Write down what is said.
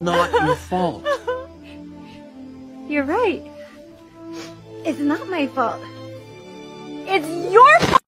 not your fault. You're right. It's not my fault. It's your fault!